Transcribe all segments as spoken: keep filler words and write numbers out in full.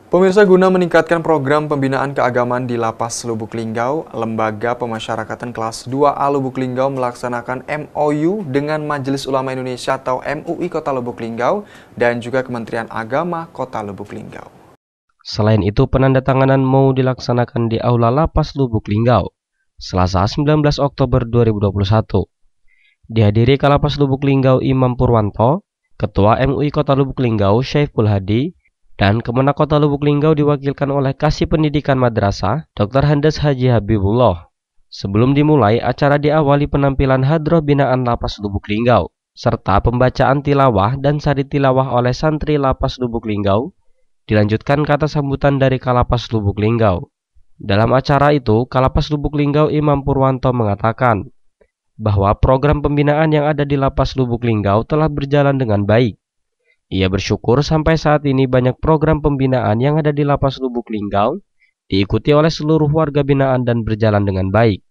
Pemirsa, guna meningkatkan program pembinaan keagamaan di Lapas Lubuk Linggau, Lembaga Pemasyarakatan Kelas dua A Lubuk Linggau melaksanakan M O U dengan Majelis Ulama Indonesia atau M U I Kota Lubuk Linggau dan juga Kementerian Agama Kota Lubuk Linggau. Selain itu, penandatanganan mau dilaksanakan di Aula Lapas Lubuk Linggau, Selasa sembilan belas Oktober dua ribu dua puluh satu. Dihadiri Kalapas Lubuk Linggau Imam Purwanto, Ketua M U I Kota Lubuk Linggau Syaiful Hadi, dan Kemenak Kota Lubuk Linggau diwakilkan oleh Kasih Pendidikan Madrasah Doktor Handes Haji Habibullah. Sebelum dimulai, acara diawali penampilan hadroh binaan Lapas Lubuk Linggau, serta pembacaan tilawah dan sari tilawah oleh santri Lapas Lubuk Linggau, dilanjutkan kata sambutan dari Kalapas Lubuk Linggau. Dalam acara itu, Kalapas Lubuk Linggau Imam Purwanto mengatakan bahwa program pembinaan yang ada di Lapas Lubuk Linggau telah berjalan dengan baik. Ia bersyukur sampai saat ini banyak program pembinaan yang ada di Lapas Lubuk Linggau diikuti oleh seluruh warga binaan dan berjalan dengan baik.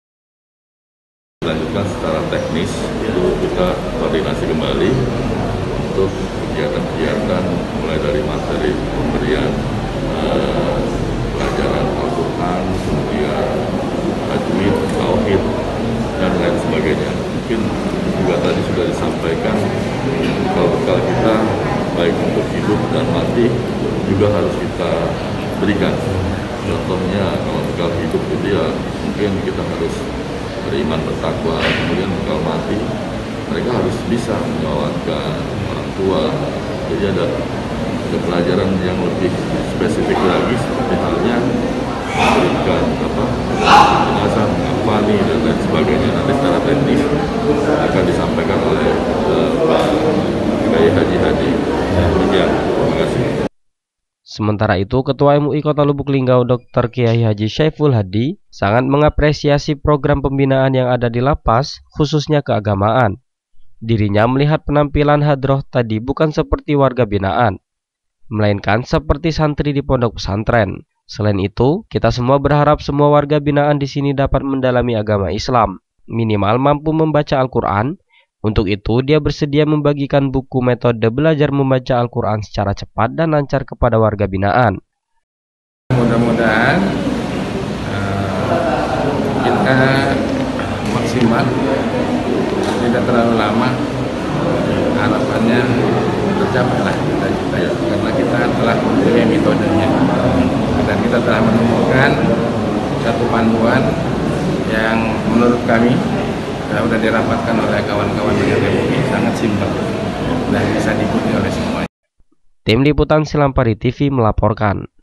Dilanjutkan secara teknis, itu kita koordinasi kembali untuk kegiatan-kegiatan mulai dari materi pemberian eh, pelajaran Al-Quran, kemudian tajwid, tauhid, dan lain sebagainya. Mungkin juga tadi sudah disampaikan bekal-bekal kita baik untuk hidup dan mati juga harus kita berikan. Contohnya kalau bekal hidup itu ya mungkin kita harus beriman bertakwa, kemudian bekal mati mereka harus bisa menyelamatkan orang tua. Jadi ada, ada pelajaran yang lebih spesifik lagi seperti halnya memberikan apa jenazah, ngafani dan lain sebagainya. Nanti secara teknis akan disampaikan oleh uh, Pak Kiai Haji Hadi. Demikian, terima kasih. Sementara itu, Ketua M U I Kota Lubuk Linggau Doktor Kiai Haji Syaiful Hadi sangat mengapresiasi program pembinaan yang ada di lapas, khususnya keagamaan. Dirinya melihat penampilan hadroh tadi bukan seperti warga binaan, melainkan seperti santri di pondok pesantren. Selain itu, kita semua berharap semua warga binaan di sini dapat mendalami agama Islam, minimal mampu membaca Al-Quran. Untuk itu, dia bersedia membagikan buku metode belajar membaca Al-Quran secara cepat dan lancar kepada warga binaan. Mudah-mudahan uh, kita maksimal, tidak terlalu lama, harapannya tercapai lah kita, ya. Karena kita telah mempunyai metodenya dan kita telah menemukan satu panduan yang menurut kami sudah dirapatkan oleh kawan-kawan dengan M U I, sangat simpel dan bisa diikuti oleh semuanya. Tim Liputan Silampari T V melaporkan.